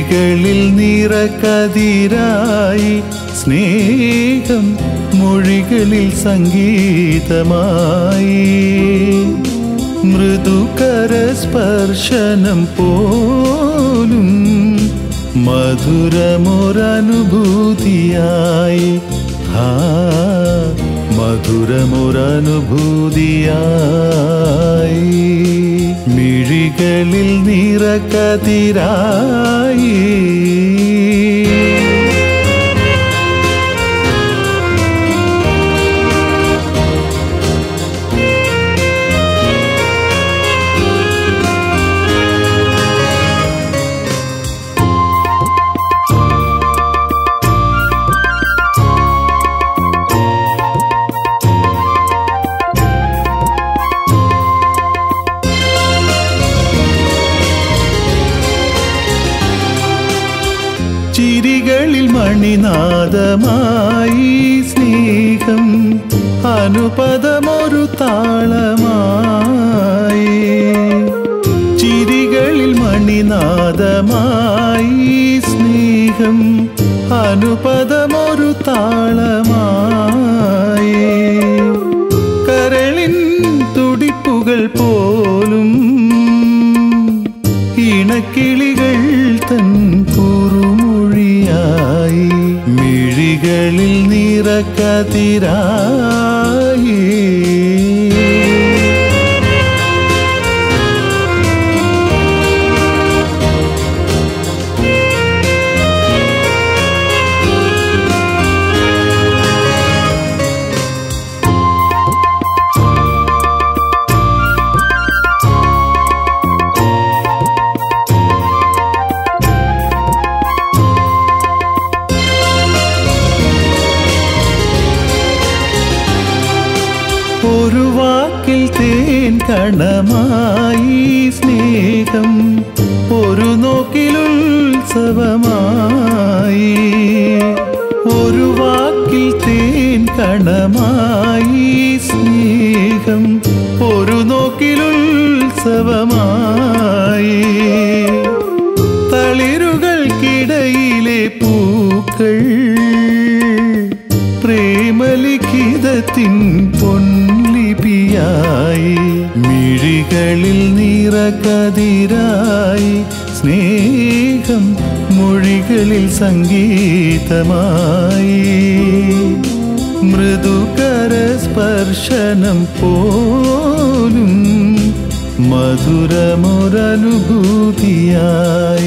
മിഴികളിൽ നിറകതിരായി സ്നേഹം മൊഴികളിൽ സംഗീതമായി മൃദുകരസ്പർശനം പോലും മധുരമൊരനുഭൂതിയായി മധുരമൊരനുഭൂതിയായി മിഴികളിൽ നിറകതിരായി ചിരികളിൽ മണിനാദമായി സ്നേഹം അനുപദമൊരു താളമായി ചിരികളിൽ മണിനാദമായി സ്നേഹം അനുപദമൊരു താളമായി കരളിൻ തുടിപ്പുകൾ പോലും ഇണക്കിളികൾ തൻ കുറുമൊഴിയായി മിഴികളിൽ നിറകതിരായി ഒരു വാക്കിൽ തേൻ കണമായി സ്നേഹം ഒരു നോക്കിലുത്സവമായി ഒരു വാക്കിൽ തേൻ കണമായി സ്നേഹം ഒരു നോക്കിലുത്സവമായി തളിരുകൾക്കിടയിലെ പൂക്കൾ പ്രേമലിഖിതത്തിൻ പൊൻലിപിയായി മിഴികളിൽ നിറകതിരായി സ്നേഹം മൊഴികളിൽ സംഗീതമായി മൃദുകരസ്പർശനം പോലും മധുരമൊരനുഭൂതിയായി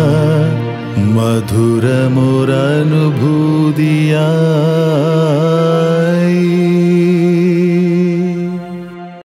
മധുരമൊരനുഭൂതിയായി